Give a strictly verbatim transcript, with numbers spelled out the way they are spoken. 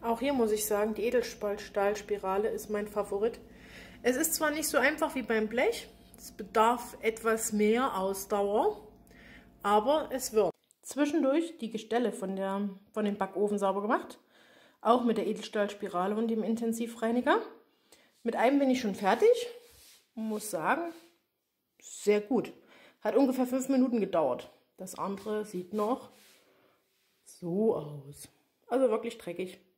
Auch hier muss ich sagen, die Edelstahlspirale ist mein Favorit. Es ist zwar nicht so einfach wie beim Blech, es bedarf etwas mehr Ausdauer, aber es wird. Zwischendurch die Gestelle von, der, von dem Backofen sauber gemacht, auch mit der Edelstahlspirale und dem Intensivreiniger. Mit einem bin ich schon fertig und muss sagen, sehr gut. Hat ungefähr fünf Minuten gedauert. Das andere sieht noch so aus. Also wirklich dreckig.